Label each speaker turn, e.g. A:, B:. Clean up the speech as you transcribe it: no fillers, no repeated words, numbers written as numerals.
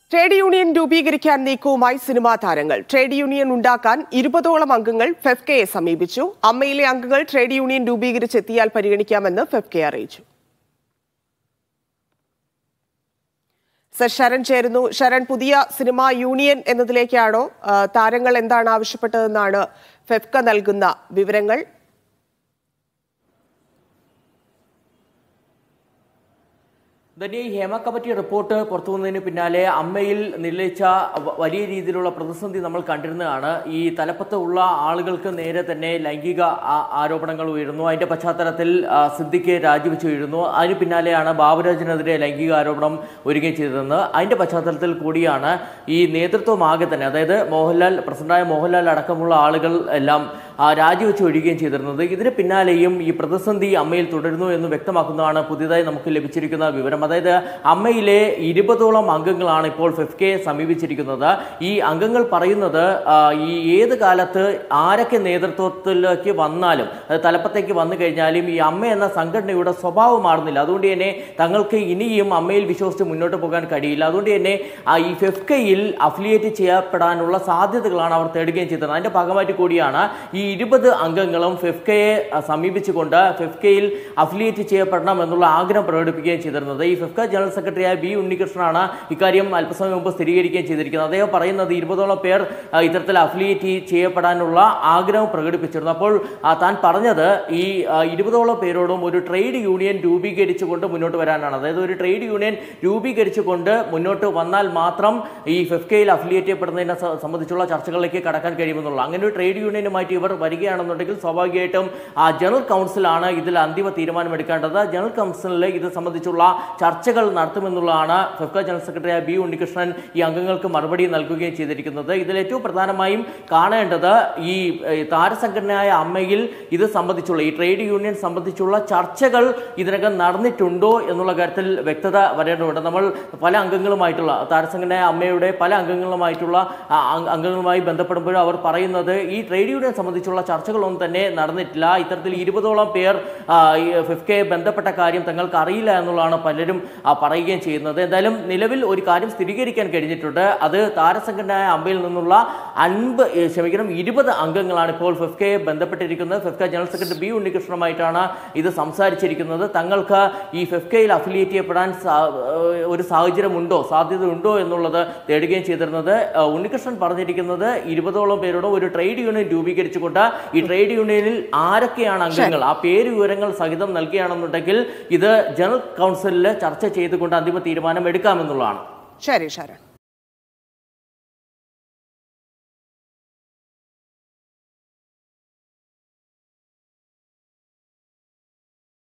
A: Trade union രൂപീകരിക്കാൻ നീക്കവുമായി cinema താരങ്ങൾ. ട്രേഡ് യൂണിയൻ ഉണ്ടാക്കാൻ 20ഓളം അംഗങ്ങൾ ഫെഫ്കയെ സമീപിച്ചു. അമ്മയിലെ അംഗങ്ങൾ ട്രേഡ് യൂണിയൻ രൂപീകരിച്ചെത്തിയാൽ പരിഗണിക്കാമെന്ന് ഫെഫ്കെ അറിയിച്ചു. സർ ശരൺ ചേരുന്നു. ശരൺ, പുതിയ സിനിമാ യൂണിയൻ എന്നതിലേക്കാണോ താരങ്ങൾ എന്താണ് ആവശ്യപ്പെട്ടതെന്നാണ് ഫെഫ്ക നൽകുന്ന വിവരങ്ങൾ?
B: തന്നെ ഈ ഹേമ കമ്മിറ്റി റിപ്പോർട്ട് പുറത്തു വന്നതിന് പിന്നാലെ അമ്മയിൽ നിലച്ച വലിയ രീതിയിലുള്ള പ്രതിസന്ധി നമ്മൾ കണ്ടിരുന്നതാണ്. ഈ തലപ്പത്ത് ഉള്ള ആളുകൾക്ക് നേരെ തന്നെ ലൈംഗിക ആരോപണങ്ങൾ ഉയരുന്നു. അതിന്റെ പശ്ചാത്തലത്തിൽ സിദ്ദിഖ് രാജിവെച്ച് വീഴുന്നു. അതിന് പിന്നാലെയാണ് ബാബുരാജിനെതിരെ ലൈംഗിക ആരോപണം ഉയരുകയും ചെയ്തതെന്ന്. അതിന്റെ പശ്ചാത്തലത്തിൽ കൂടിയാണ് ഈ നേതൃത്വമാകെ തന്നെ, അതായത് പ്രസിഡന്റായ മോഹൻലാൽ അടക്കമുള്ള ആളുകൾ എല്ലാം രാജിവെച്ച് ഒഴിയുകയും ചെയ്തിരുന്നത്. ഇതിന് പിന്നാലെയും ഈ പ്രതിസന്ധി അമ്മയിൽ തുടരുന്നു എന്ന് വ്യക്തമാക്കുന്നതാണ് പുതിയതായി നമുക്ക് ലഭിച്ചിരിക്കുന്ന വിവരം. അതായത് അമ്മയിലെ 20ഓളം അംഗങ്ങളാണ് ഇപ്പോൾ ഫെഫ്കയെ സമീപിച്ചിരിക്കുന്നത്. ഈ അംഗങ്ങൾ പറയുന്നത് ഈ ഏത് കാലത്ത് ആരൊക്കെ നേതൃത്വത്തിലേക്ക് വന്നാലും, അത് തലപ്പത്തേക്ക് വന്നു കഴിഞ്ഞാലും ഈ അമ്മ എന്ന സംഘടനയുടെ സ്വഭാവം മാറുന്നില്ല. അതുകൊണ്ട് തന്നെ തങ്ങൾക്ക് ഇനിയും അമ്മയിൽ വിശ്വസിച്ച് മുന്നോട്ട് പോകാൻ കഴിയില്ല. അതുകൊണ്ട് തന്നെ ഈ ഫെഫ്കയിൽ അഫിലിയേറ്റ് ചെയ്യപ്പെടാനുള്ള സാധ്യതകളാണ് അവർ തേടുകയും ചെയ്തത്. അതിന്റെ ഭാഗമായിട്ട് കൂടിയാണ് ഈ 20 അംഗങ്ങളും ഫെഫ്കയെ സമീപിച്ചുകൊണ്ട് ഫെഫ്കയിൽ അഫിലിയേറ്റ് ചെയ്യപ്പെടണം എന്നുള്ള ആഗ്രഹം പ്രകടിപ്പിക്കുകയും ചെയ്തിരുന്നത്. ഈ ഫെഫ്ക ജനറൽ സെക്രട്ടറിയായ ബി ഉണ്ണികൃഷ്ണനാണ് ഇക്കാര്യം അല്പസമയം മുമ്പ് സ്ഥിരീകരിക്കുകയും ചെയ്തിരിക്കുന്നത്. അദ്ദേഹം പറയുന്നത് 20ഓളം പേർ ഇത്തരത്തിൽ അഫിലിയേറ്റ് ചെയ്യപ്പെടാനുള്ള ആഗ്രഹം പ്രകടിപ്പിച്ചിരുന്നു. അപ്പോൾ താൻ പറഞ്ഞത് ഈ 20ഓളം പേരോടും ഒരു ട്രേഡ് യൂണിയൻ രൂപീകരിച്ചുകൊണ്ട് മുന്നോട്ട് വരാനാണ്. അതായത് ഒരു ട്രേഡ് യൂണിയൻ രൂപീകരിച്ചുകൊണ്ട് മുന്നോട്ട് വന്നാൽ മാത്രം ഈ ഫെഫ്കയിൽ അഫിലിയേറ്റ് ചെയ്യപ്പെടുന്നതിനെ സംബന്ധിച്ചുള്ള ചർച്ചകളിലേക്ക് കടക്കാൻ കഴിയുമെന്നുള്ള അങ്ങനെ ഒരു ട്രേഡ് യൂണിയനുമായിട്ട് ഇവർ വരികയാണെന്നുണ്ടെങ്കിൽ സ്വാഭാവികമായിട്ടും ജനറൽ കൗൺസിലാണ് ഇതിൽ അന്തിമ തീരുമാനമെടുക്കേണ്ടത്. ജനറൽ കൗൺസിലിൽ ഇത് സംബന്ധിച്ചുള്ള ചർച്ചകൾ നടത്തുമെന്നുള്ളതാണ് ഫെഫ്ക ജനറൽ സെക്രട്ടറിയായ ബി ഉണ്ണികൃഷ്ണൻ ഈ അംഗങ്ങൾക്ക് മറുപടി നൽകുകയും ചെയ്തിരിക്കുന്നത്. ഇതിൽ ഏറ്റവും പ്രധാനമായും കാണേണ്ടത് ഈ താരസംഘടനയായ അമ്മയിൽ ഇത് സംബന്ധിച്ചുള്ള ഈ ട്രേഡ് യൂണിയൻ സംബന്ധിച്ചുള്ള ചർച്ചകൾ ഇതിനകം നടന്നിട്ടുണ്ടോ എന്നുള്ള കാര്യത്തിൽ വ്യക്തത വരേണ്ടതുണ്ട്. നമ്മൾ പല അംഗങ്ങളുമായിട്ടുള്ള താരസംഘടനയായ അമ്മയുടെ പല അംഗങ്ങളുമായി ബന്ധപ്പെടുമ്പോഴും അവർ പറയുന്നത് ഈ ട്രേഡ് യൂണിയൻ സംബന്ധിച്ചുള്ള ചർച്ചകളൊന്നും തന്നെ നടന്നിട്ടില്ല. ഇത്തരത്തിൽ 20ഓളം പേർ ഫെഫ്കയെ ബന്ധപ്പെട്ട കാര്യം തങ്ങൾക്ക് അറിയില്ല എന്നുള്ളതാണ് പലരും പറയുകയും ചെയ്യുന്നത്. എന്തായാലും നിലവിൽ ഒരു കാര്യം സ്ഥിരീകരിക്കാൻ കഴിഞ്ഞിട്ടുണ്ട്. അത് താരസംഘടനയായ അമ്മയിൽ നിന്നുള്ള 20 അംഗങ്ങളാണ് ഇപ്പോൾ ഫെഫ്കയെ ബന്ധപ്പെട്ടിരിക്കുന്നത്. ഫെഫ്ക ജനറൽ സെക്രട്ടറി ബി ഉണ്ണികൃഷ്ണനുമായിട്ടാണ് ഇത് സംസാരിച്ചിരിക്കുന്നത്. തങ്ങൾക്ക് ഈ ഫെഫ്കയിൽ അഫിലിയേറ്റ് ചെയ്യപ്പെടാൻ ഒരു സാഹചര്യമുണ്ടോ, സാധ്യതയുണ്ടോ എന്നുള്ളത് തേടുകയും ചെയ്തിരുന്നത്. ഉണ്ണികൃഷ്ണൻ പറഞ്ഞിരിക്കുന്നത് 20ഓളം പേരോട് ഒരു ട്രേഡ് യൂണിയൻ രൂപീകരിച്ചുകൊണ്ട് ഈ ട്രേഡ് യൂണിയനിൽ ആരൊക്കെയാണ് അംഗങ്ങൾ ആ പേര് വിവരങ്ങൾ സഹിതം നൽകുകയാണെന്നുണ്ടെങ്കിൽ ഇത് ജനറൽ കൗൺസിലിൽ ചർച്ച ചെയ്തുകൊണ്ട് അന്തിമ തീരുമാനം എടുക്കാമെന്നുള്ളതാണ്.
A: ശരി ശരൺ.